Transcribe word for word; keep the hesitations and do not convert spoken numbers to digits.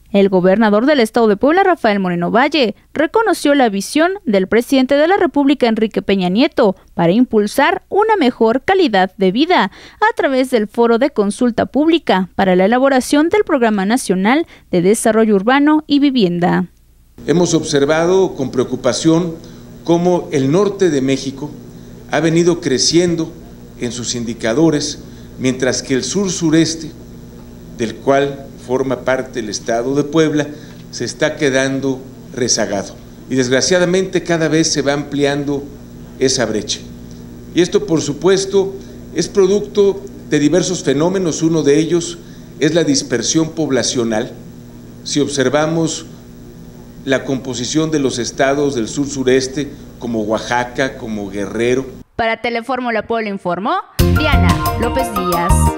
El gobernador del estado de Puebla, Rafael Moreno Valle, reconoció la visión del presidente de la República, Enrique Peña Nieto, para impulsar una mejor calidad de vida a través del Foro de Consulta Pública para la elaboración del Programa Nacional de Desarrollo Urbano y Vivienda. Hemos observado con preocupación cómo el norte de México ha venido creciendo en sus indicadores, mientras que el sur-sureste, del cual forma parte el estado de Puebla, se está quedando rezagado. Y desgraciadamente cada vez se va ampliando esa brecha. Y esto, por supuesto, es producto de diversos fenómenos. Uno de ellos es la dispersión poblacional. Si observamos la composición de los estados del sur-sureste, como Oaxaca, como Guerrero. Para Telefórmula Puebla informó Diana López Díaz.